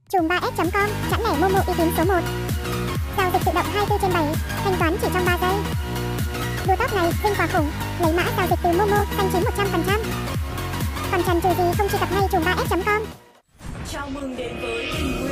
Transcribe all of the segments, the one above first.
Chùm 3S.com, chẵn lẻ Momo uy tín số 1. Giao dịch tự động 24/7, thanh toán chỉ trong 3 giây. Đua top này, vinh quà khủng, lấy mã giao dịch từ Momo, xanh chín 100%. Còn chần chừ gì không truy cập ngay chùm 3S.com. Chào mừng đến với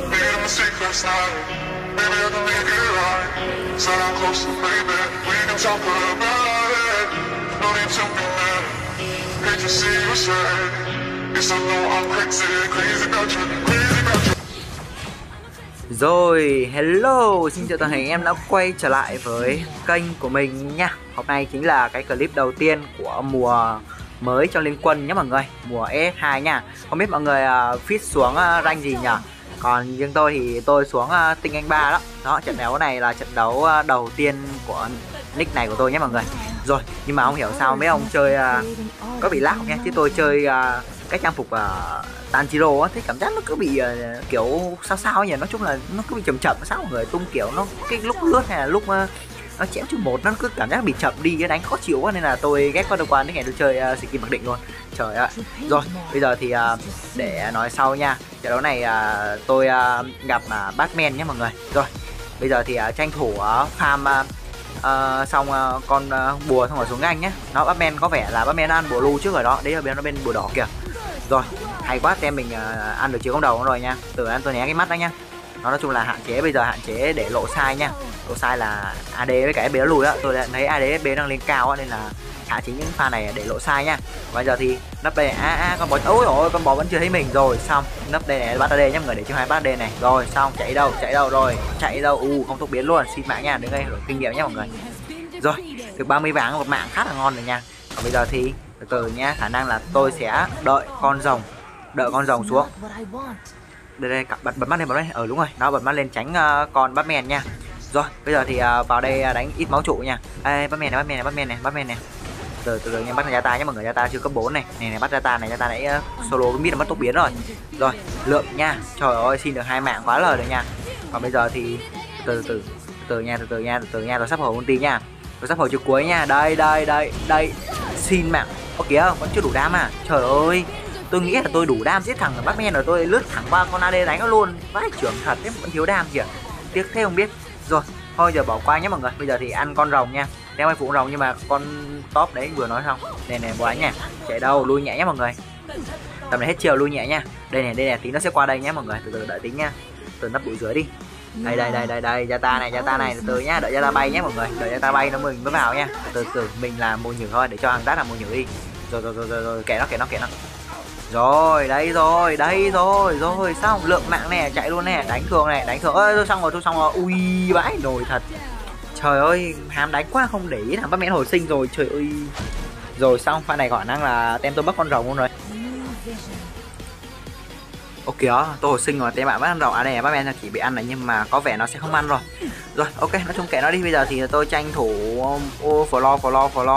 Rồi, hello, xin chào toàn thể anh em đã quay trở lại với kênh của mình nha. Hôm nay chính là cái clip đầu tiên của mùa mới trong Liên Quân nhé mọi người, mùa ES2 nha. Không biết mọi người fit xuống rank gì nhỉ? Còn riêng tôi thì tôi xuống tinh anh 3 đó. Đó, trận đấu này là trận đấu đầu tiên của nick này của tôi nhé mọi người. Rồi, nhưng mà không hiểu sao mấy ông chơi có bị lag nhé, chứ tôi chơi cái trang phục Tanjiro á, thấy cảm giác nó cứ bị kiểu sao nhỉ, nói chung là nó cứ bị chậm sao mọi người, tung kiểu nó cái lúc lướt hay là lúc nó chém chừng một nó cứ cảm giác bị chậm đi, cái đánh khó chịu quá nên là tôi ghét qua đâu qua đến ngày tôi chơi skin mặc định luôn. Trời ạ. Rồi bây giờ thì để nói sau nha, trận đấu này tôi gặp Batman nhé mọi người. Rồi bây giờ thì tranh thủ farm xong con bùa xong rồi xuống nhanh nhé. Nó Batman có vẻ là Batman ăn bùa lưu trước rồi đó, đấy là bên bùa đỏ kìa. Rồi hay quá, tem mình ăn được chiếu công đầu rồi nha. Từ ăn tôi né cái mắt đó nha. Nó nói chung là hạn chế, bây giờ hạn chế để lộ sai nha. Lộ sai là AD với cả FB nó lùi á, tôi thấy AD FB đang lên cao á, nên là hạn chế những pha này để lộ sai nha. Bây giờ thì nấp đây con bò, ôi ôi con bò vẫn chưa thấy mình. Rồi xong nấp đây này, bắt AD nhé mọi người, để cho hai bắt AD này. Rồi xong chạy đâu rồi, chạy đâu, không tốc biến luôn, xin mạng nha, đứng đây hưởng kinh nghiệm nhé mọi người. Rồi được 30 vàng một mạng khá là ngon rồi nha. Còn bây giờ thì từ từ nha, khả năng là tôi sẽ đợi con rồng xuống. Đây bật mắt lên, đúng rồi, nó bật mắt lên tránh con Batman nha. Rồi bây giờ thì vào đây đánh ít máu trụ nha. Ê, Batman này. Từ từ nha, bắt Yata nhé mọi người, Yata chưa cấp 4 này. Này bắt Yata này, Yata nãy solo với mid là mất tốc biến rồi. Rồi, lượng nha. Trời ơi, xin được 2 mạng quá lời rồi nha. Còn bây giờ thì từ từ nha, tôi sắp hồi ulti nha. Tôi sắp hồi chiều cuối nha. Đây. Xin mạng. Ô kìa, vẫn chưa đủ đam à. Trời ơi. Tôi nghĩ là tôi đủ đam giết thằng Batman rồi, tôi lướt thẳng qua con AD đánh nó luôn. Vãi trưởng thật, thế vẫn thiếu đam kìa. Tiếc thế không biết. Rồi, thôi giờ bỏ qua nhé mọi người. Bây giờ thì ăn con rồng nha. Đeo ai phụ rồng, nhưng mà con top đấy vừa nói xong. Này bố đánh nha. Chạy đâu, lui nhẹ nhé mọi người. Tầm này hết chiều lui nhẹ nha. Đây này, tí nó sẽ qua đây nhé mọi người. Từ từ đợi tính nha. Từ nắp bụi dưới đi. Đây, Yata này, từ từ nhá, đợi Yata bay nhé mọi người. Đợi Yata bay nó mình mới vào nha. Từ từ mình làm mồi nhử thôi, để cho hàng rát làm mồi nhử đi. Rồi, kệ nó. Rồi, đây rồi, xong lượng mạng này, chạy luôn nè, đánh thường. Ơi, tôi xong rồi. Ui, vãi nồi thật. Trời ơi, ham đánh quá không để ý thằng Batman hồi sinh rồi, trời ơi. Rồi xong, pha này khả năng là tem tôi bắt con rồng luôn rồi. Ok đó, tôi hồi sinh rồi, tem bạn bắt con rồng. Đây Batman chỉ bị ăn này, nhưng mà có vẻ nó sẽ không ăn rồi. Rồi, ok, nói chung kệ nó đi. Bây giờ thì tôi tranh thủ follow.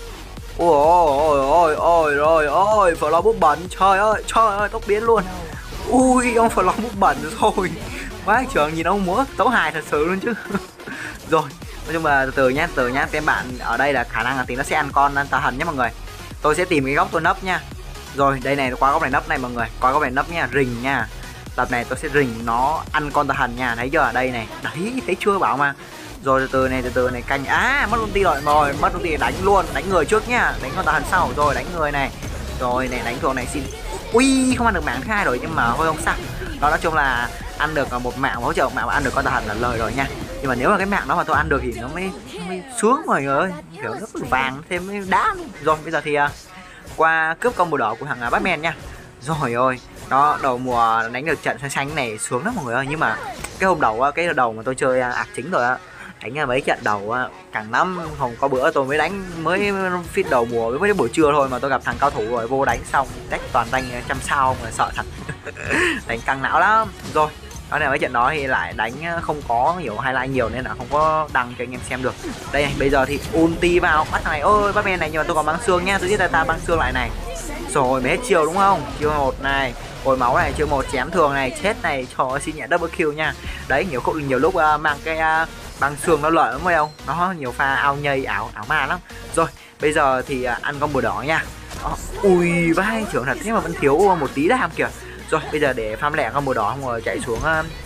Ôi, Flo bút bẩn, trời ơi, tốc biến luôn. Ui, ông Flo bút bẩn rồi. Quá trường nhìn ông múa tấu hài thật sự luôn chứ. Rồi, nói chung là từ từ nhá, tem bạn ở đây là khả năng là tí nó sẽ ăn con tà thần nhé mọi người. Tôi sẽ tìm cái góc tôi nấp nha. Rồi, đây này, qua góc này nấp này mọi người, qua góc này nấp nha, rình nha. Đợt này tôi sẽ rình nó ăn con tà thần nha, thấy chưa, đây này, đấy, thấy chưa bảo mà. Rồi từ từ này canh, mất ulti rồi, mất ulti đánh luôn, đánh người trước nhá, đánh con tà thần sau, rồi đánh người này. Rồi này, đánh thường này xin. Ui, không ăn được mạng thứ hai rồi, nhưng mà thôi không sao. Đó, nói chung là ăn được một mạng, hỗ trợ mạng mà ăn được con tà thần là lời rồi nha. Nhưng mà nếu mà cái mạng đó mà tôi ăn được thì nó mới sướng mọi người ơi, kiểu rất là vàng thêm mới đá. Rồi bây giờ thì qua cướp combo đỏ của thằng Batman nha. Rồi ơi, đó, đầu mùa đánh được trận xanh này sướng lắm mọi người ơi. Nhưng mà cái hôm đầu cái đầu mà tôi chơi ạc chính rồi á, đánh mấy trận đầu càng lắm. Không có bữa tôi mới fit đầu mùa với buổi trưa thôi mà tôi gặp thằng cao thủ rồi, vô đánh xong deck toàn danh 100 sao mà sợ thật. Đánh căng não lắm. Rồi đó là mấy trận đó thì lại đánh không có nhiều highlight nhiều nên là không có đăng cho anh em xem được. Đây này, bây giờ thì ulti vào bắt thằng này. Ôi Batman này, nhưng mà tôi còn băng xương nha, tôi giết ta băng xương lại này. Rồi mới hết chiều đúng không? Chiều 1 này, hồi máu này, chiều 1 chém thường này, chết này. Trời ơi, xin nhẹ double kill nha. Đấy, nhiều lúc mang cái băng xương nó lợi lắm phải không? Nó nhiều pha ao nhây ảo ma lắm. Rồi bây giờ thì ăn con bùa đỏ nha. Ui vai trưởng thật, thế mà vẫn thiếu một tí đam kìa. Rồi bây giờ để farm lẹ con bùa đỏ không rồi chạy xuống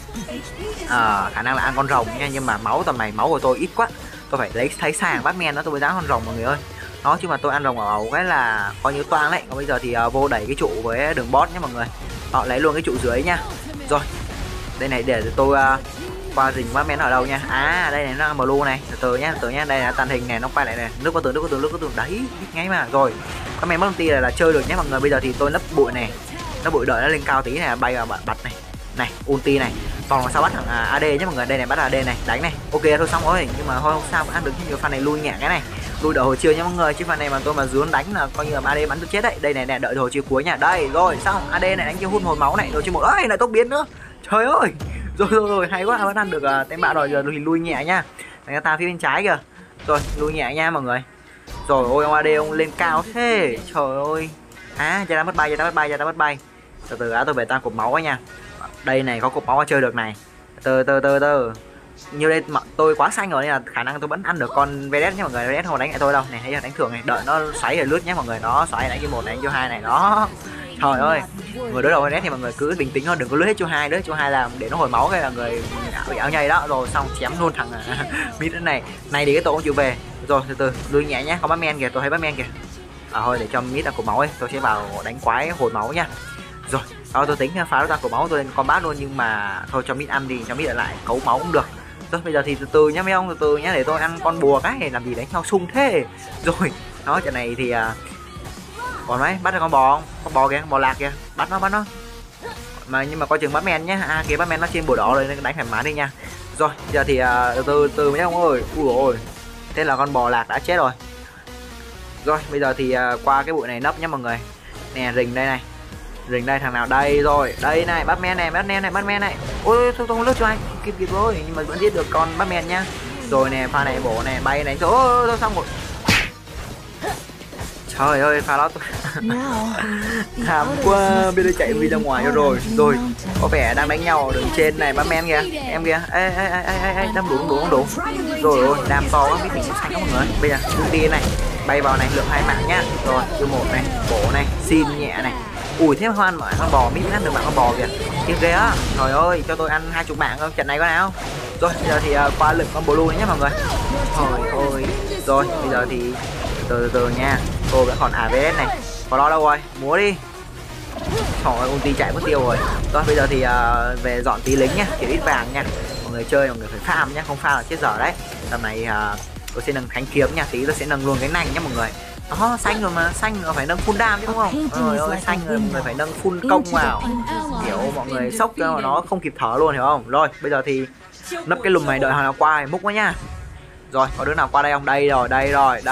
khả năng là ăn con rồng nha, nhưng mà máu tầm này máu của tôi ít quá, tôi phải lấy thấy sàng Batman đó tôi mới dám con rồng mọi người ơi. Đó chứ mà tôi ăn rồng ở cái là coi như toang đấy. Còn bây giờ thì vô đẩy cái trụ với đường boss nhé mọi người. Họ lấy luôn cái trụ dưới nha. Rồi đây này để tôi qua rình Batman ở đâu nha. Đây này nó blue này, từ nhá, đây là tàn hình này, nó quay lại này, nước có tường đấy, biết ngay mà. Rồi Batman mất ulti là chơi được nhé mọi người. Bây giờ thì tôi lấp bụi này, nó bụi đợi nó lên cao tí này, bay vào bật này ulti này, còn sao bắt thằng AD nhé mọi người. Đây này bắt AD này, đánh này, ok thôi xong rồi. Nhưng mà thôi không sao, ăn được nhiều. Pha này lui nhẹ cái này, lui đợi hồi chiều nhé mọi người, chứ pha này mà tôi mà dướng đánh là coi như là AD bắn tôi chết đấy. Đây này nè, đợi hồi chiều cuối nha. Đây rồi xong, AD này đánh cho hút hồi máu này, rồi trên một ơi lại tốc biến nữa, trời ơi. Rồi hay quá, vẫn ăn được tem bạo rồi. Giờ thì lui nhẹ nha, đánh ta phía bên trái kìa. Rồi lui nhẹ nha mọi người. Rồi ôi ông AD ông lên cao thế, trời ơi. Ra ta mất bay. Từ từ tôi về ta cục máu ấy nha. Đây này có cục máu chơi được này. Từ như đây mà tôi quá xanh rồi nên là khả năng tôi vẫn ăn được con Vedet nhé mọi người. Vedet không đánh lại tôi đâu này, thấy đánh thường này, đợi nó xoáy rồi lướt nhé mọi người. Nó xoáy đánh cho một, đánh cho hai này đó. Trời ơi, người đối đầu Vedet thì mọi người cứ bình tĩnh thôi, đừng có lướt hết cho hai nữa. Cho hai làm để nó hồi máu cái là người bị áo nhây đó. Rồi xong chém luôn thằng mid này thì cái tôi không chịu về. Rồi từ lui nhẹ nhé, có Batman kìa, tôi thấy Batman kìa. Thôi để cho mid là cục máu ấy, tôi sẽ vào đánh quái hồi máu nha. Rồi đó, tôi tính phá ra của máu tôi lên combat luôn, nhưng mà thôi cho mid ăn đi, cho mid ở lại cấu máu cũng được. Rồi bây giờ thì từ từ nhá mấy ông, từ từ nhá, để tôi ăn con bùa cái làm gì đánh nhau sung thế. Rồi đó, trận này thì còn mấy bắt được con bò không? Con bò kìa, con bò lạc kìa, bắt nó mà. Nhưng mà coi chừng Batman nhá. Kìa Batman nó trên bùa đỏ rồi nên đánh thoải mái đi nha. Rồi giờ thì từ mấy ông ơi. Ui ôi, thế là con bò lạc đã chết rồi. Rồi bây giờ thì qua cái bụi này nấp nhá mọi người. Nè rình đây này, rình đây, thằng nào đây rồi, đây này, Batman này. Ôi tôi không lướt cho anh kịp rồi, nhưng mà vẫn giết được con Batman nhá. Rồi nè, pha này bổ này, bay này, thôi xong rồi. Trời ơi, pha đó thảm quá, bây giờ chạy đi ra ngoài cho rồi. Rồi có vẻ đang đánh nhau ở đường trên này, Batman kìa, em kìa. Ê, đâm đủ. Rồi ôi, đam to quá, biết mình xanh đó mọi người. Bây giờ ulti này, bay vào này, lượng 2 mạng nhá. Rồi yêu một này, bổ này, xin nhẹ này. Ui thế hoan mà con bò mít ăn được bạn con bò kìa, ghê á. Trời ơi, cho tôi ăn 20 mạng không trận này có nào. Rồi bây giờ thì qua lực con blue nhé mọi người. Trời ơi. Rồi bây giờ thì từ nha, tôi vẫn còn AVS này, có lo đâu rồi, múa đi. Trời ơi, ulti chạy mất tiêu rồi. Rồi bây giờ thì về dọn tí lính nhá, kiểu ít vàng nha mọi người. Chơi mọi người phải farm nhá, không farm là chết dở đấy. Tầm này tôi sẽ nâng thánh kiếm nha, tí tôi sẽ nâng luôn cái nành nhá mọi người. Đó, xanh rồi mà, xanh rồi phải nâng full đam chứ đúng không? Trời ơi, xanh rồi mọi người phải nâng full công vào, kiểu mọi người sốc cho mà nó không kịp thở luôn, hiểu không? Rồi bây giờ thì nấp cái lùm này đợi thằng nào qua múc quá nha. Rồi có đứa nào qua đây không? Đây rồi, đẩy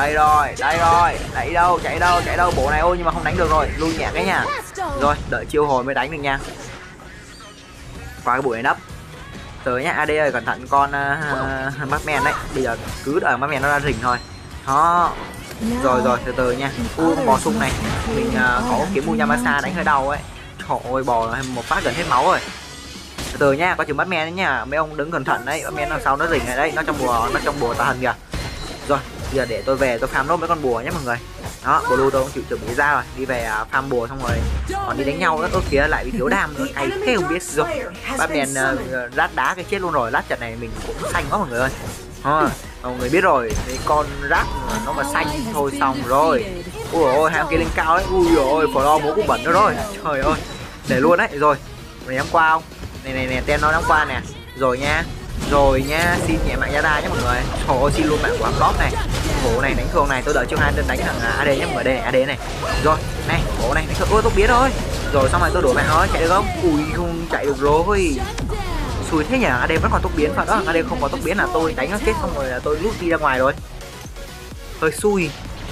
đâu, chạy đâu, bộ này. Ôi nhưng mà không đánh được rồi, lui nhẹ cái nha. Rồi đợi chiêu hồi mới đánh được nha. Qua cái bụi này nấp từ nhá. AD ơi cẩn thận con Batman đấy. Bây giờ cứ đợi Batman nó ra rình thôi. Đó. Rồi từ nha. Con bò sung này mình có kiếm Muramasa đánh hơi đau ấy. Trời ơi, bò một phát gần hết máu rồi. Từ nha, có chừng Batman đấy nha, mấy ông đứng cẩn thận đấy. Batman đằng sau nó rình này đấy, nó trong bùa tà thần kìa. Rồi giờ để tôi về tôi farm nốt mấy con bùa nhé mọi người. Đó, blue tôi cũng chịu chuẩn bị ra rồi, đi về farm bùa xong rồi còn đi đánh nhau nữa. Kìa lại bị thiếu đam nữa, cay thế không biết. Rồi Batman rát đá cái chết luôn rồi. Lát trận này mình cũng xanh quá mọi người ơi. Mọi người biết rồi, cái con rát nó mà xanh thôi xong rồi. Ui ôi, hai ông kia lên cao đấy. Ui ôi, phở lo cũng bẩn nữa rồi. Trời ơi, để luôn đấy. Rồi mày dám qua không? Này tem nó dám qua nè. Rồi nha, xin nhẹ mạng Yada nhé mọi người. Trời ơi, xin luôn mạng của top này. Bố này đánh thường này, tôi đợi chiêu 2 đánh thằng AD nhé mọi người. Đây AD này. Rồi này, bố này đánh ôi tốc biến thôi. Rồi xong rồi tôi đuổi mạng nó, chạy được không? Ui không chạy được rồi. Xui thế nhỉ, AD vẫn còn tốc biến mà đó. AD không có tốc biến là tôi đánh nó chết xong rồi là tôi lút đi ra ngoài rồi. Hơi xui.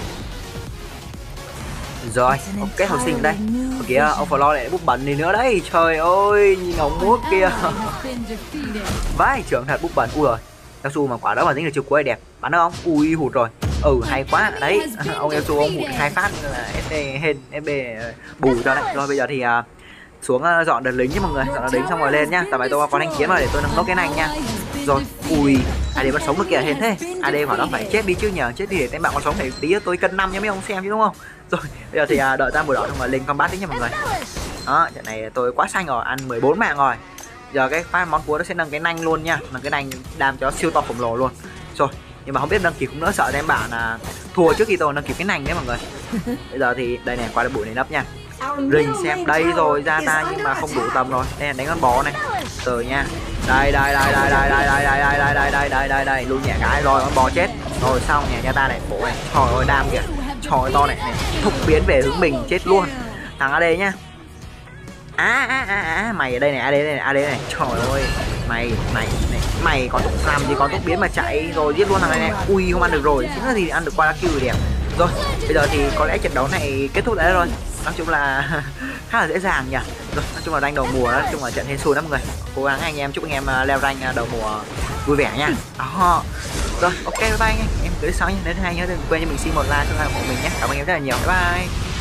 Rồi, ok hồi sinh đây. Kìa, ông phải lo lại bút bẩn gì nữa đấy. Trời ơi, nhìn ông múa kia. Vai trưởng thật bút bẩn. Ui rồi, Elsu mà quả đó mà dính được chiều cuối đẹp. Bắn được không? Ui hụt rồi. Hay quá. Đấy, ông Elsu ông hụt 2 phát là FB bù cho đấy. Rồi bây giờ thì xuống dọn đợt lính nhé mọi người. Dọn đợt lính xong rồi lên nhá. Tại vậy tôi có thanh kiếm rồi để tôi nâng nốt cái nành nha. Rồi, ui, AD vẫn sống được kìa, hên thế. AD vào đó phải chết đi chứ nhờ, chết đi để tem bạn còn sống phải tí tôi cân 5 nha mấy ông xem chứ đúng không? Rồi, bây giờ thì đợi ta buổi đó xong rồi lên combat tí nha mọi người. Đó, trận này tôi quá xanh rồi, ăn 14 mạng rồi. Giờ cái phát món cuối nó sẽ nâng cái nanh luôn nha, nâng cái nanh đam cho siêu to khổng lồ luôn. Rồi, nhưng mà không biết nâng kịp cũng nữa, sợ em bạn là thua trước khi tôi nâng kịp cái nanh đấy mọi người. Bây giờ thì đây này, qua được bụi này nấp nha. Rình xem đây rồi ra ta nhưng mà không đủ tầm rồi. Đây là đánh con bò này. Từ nha. Đây đây luôn nhẹ cái rồi, con bò chết. Rồi xong nhà ta này, bộ này. Trời ơi đam kìa. Trời ơi to này, thúc biến về hướng mình chết luôn. Thằng AD nhá. Mày ở đây này, AD này. Trời ơi. Mày có làm gì có thúc biến mà chạy rồi giết luôn thằng này. Ui không ăn được rồi, chính là gì ăn được qua kill đẹp. Rồi, bây giờ thì có lẽ trận đấu này kết thúc đấy rồi. Nói chung là khá là dễ dàng nhỉ. Rồi, nói chung là rank đầu mùa đó, nói chung là trận hên xui lắm mọi người. Cố gắng anh em, chúc anh em leo rank đầu mùa vui vẻ nha. Đó. Rồi, ok bye bye anh em. Em tới sau nhé. Đến hai nhớ đừng quên cho mình xin một like cho ủng hộ mình nhé. Cảm ơn anh em rất là nhiều. Bye bye.